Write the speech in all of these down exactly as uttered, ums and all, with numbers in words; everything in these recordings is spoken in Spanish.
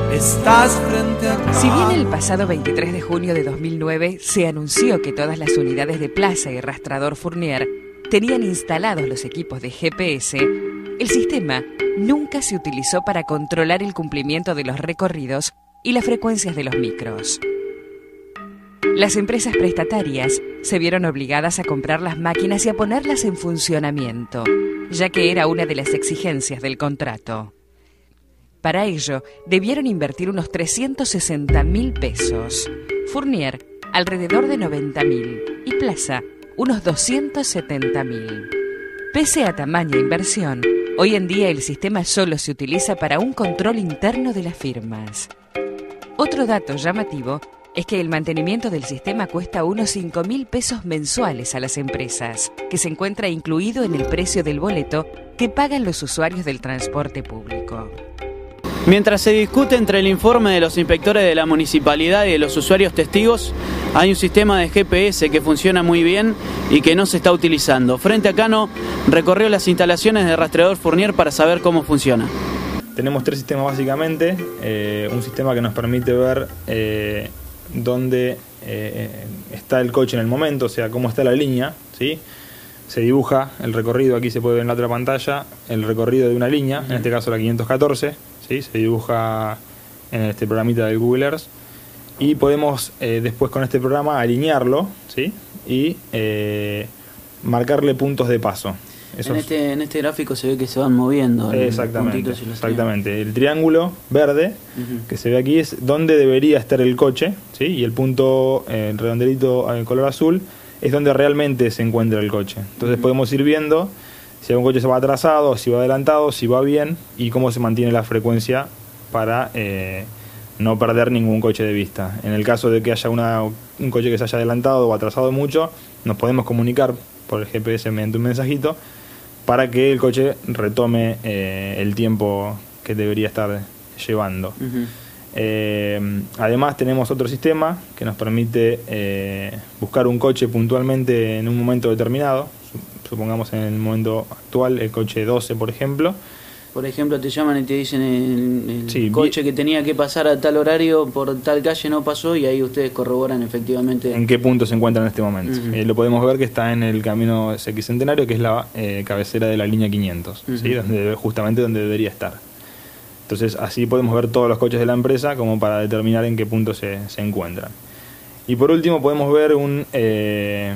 estás frente a... Si bien el pasado veintitrés de junio de dos mil nueve se anunció que todas las unidades de Plaza y Rastrador Fournier tenían instalados los equipos de G P S, el sistema nunca se utilizó para controlar el cumplimiento de los recorridos y las frecuencias de los micros. Las empresas prestatarias se vieron obligadas a comprar las máquinas y a ponerlas en funcionamiento, ya que era una de las exigencias del contrato. Para ello, debieron invertir unos trescientos sesenta mil pesos, Fournier alrededor de noventa mil y Plaza unos doscientos setenta mil. Pese a tamaña inversión, hoy en día el sistema solo se utiliza para un control interno de las firmas. Otro dato llamativo es que el mantenimiento del sistema cuesta unos cinco mil pesos mensuales a las empresas, que se encuentra incluido en el precio del boleto que pagan los usuarios del transporte público. Mientras se discute entre el informe de los inspectores de la municipalidad y de los usuarios testigos, hay un sistema de G P S que funciona muy bien y que no se está utilizando. Frente a Cano recorrió las instalaciones de Rastreador Fournier para saber cómo funciona. Tenemos tres sistemas básicamente, eh, un sistema que nos permite ver eh, dónde eh, está el coche en el momento, o sea, cómo está la línea, ¿sí? Se dibuja el recorrido, aquí se puede ver en la otra pantalla, el recorrido de una línea, en este caso la quinientos catorce, ¿sí? Se dibuja en este programita del Google Earth y podemos eh, después con este programa alinearlo, ¿sí? Y eh, marcarle puntos de paso. Esos... En, este, en este gráfico se ve que se van moviendo. Exactamente, los los exactamente. El triángulo verde uh-huh. que se ve aquí es donde debería estar el coche, ¿sí? Y el punto eh, redondelito en color azul es donde realmente se encuentra el coche. Entonces uh-huh. podemos ir viendo si un coche se va atrasado, si va adelantado, si va bien y cómo se mantiene la frecuencia para eh, no perder ningún coche de vista. En el caso de que haya una, un coche que se haya adelantado o atrasado mucho, nos podemos comunicar por el G P S mediante un mensajito para que el coche retome eh, el tiempo que debería estar llevando. Uh-huh. Eh, además tenemos otro sistema que nos permite eh, buscar un coche puntualmente en un momento determinado. Supongamos en el momento actual el coche doce, por ejemplo. Por ejemplo, te llaman y te dicen el, el sí, coche que tenía que pasar a tal horario por tal calle no pasó y ahí ustedes corroboran efectivamente en qué punto se encuentra en este momento. Uh-huh. Eh, lo podemos ver que está en el camino Sexcentenario, que es la eh, cabecera de la línea quinientos, uh-huh. ¿sí? Donde, justamente donde debería estar. Entonces así podemos ver todos los coches de la empresa como para determinar en qué punto se, se encuentran. Y por último podemos ver un, eh,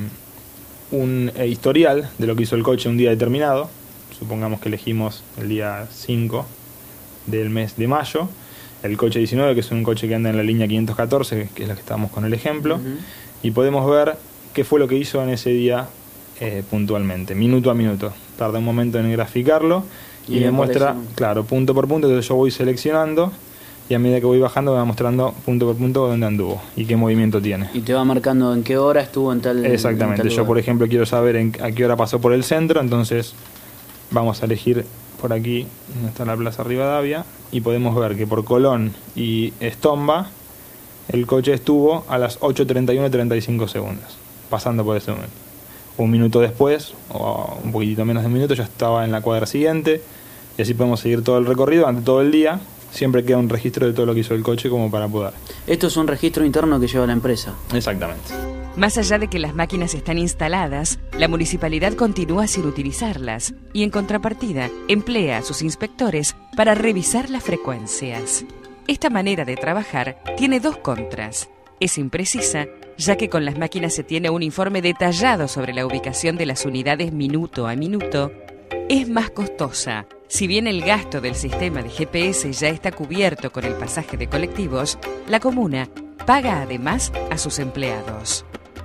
un eh, historial de lo que hizo el coche un día determinado. Supongamos que elegimos el día cinco del mes de mayo, el coche diecinueve, que es un coche que anda en la línea quinientos catorce, que es la que estamos con el ejemplo, uh-huh. y podemos ver qué fue lo que hizo en ese día eh, puntualmente, minuto a minuto. Tarda un momento en graficarlo y, y me muestra, claro, punto por punto. Entonces yo voy seleccionando y a medida que voy bajando me va mostrando punto por punto dónde anduvo y qué movimiento tiene. Y te va marcando en qué hora estuvo en tal... Exactamente, en tal yo por ejemplo quiero saber en, a qué hora pasó por el centro, entonces... Vamos a elegir por aquí donde está la Plaza Rivadavia y podemos ver que por Colón y Estomba el coche estuvo a las ocho treinta y uno treinta y cinco segundos, pasando por ese momento. Un minuto después, o un poquitito menos de un minuto, ya estaba en la cuadra siguiente y así podemos seguir todo el recorrido durante todo el día. Siempre queda un registro de todo lo que hizo el coche como para poder. Esto es un registro interno que lleva la empresa. Exactamente. Más allá de que las máquinas están instaladas, la municipalidad continúa sin utilizarlas y en contrapartida emplea a sus inspectores para revisar las frecuencias. Esta manera de trabajar tiene dos contras. Es imprecisa, ya que con las máquinas se tiene un informe detallado sobre la ubicación de las unidades minuto a minuto. Es más costosa. Si bien el gasto del sistema de G P S ya está cubierto con el pasaje de colectivos, la comuna paga además a sus empleados.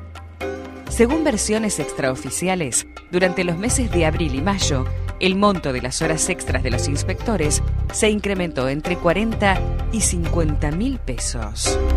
Según versiones extraoficiales, durante los meses de abril y mayo, el monto de las horas extras de los inspectores se incrementó entre cuarenta y cincuenta mil pesos.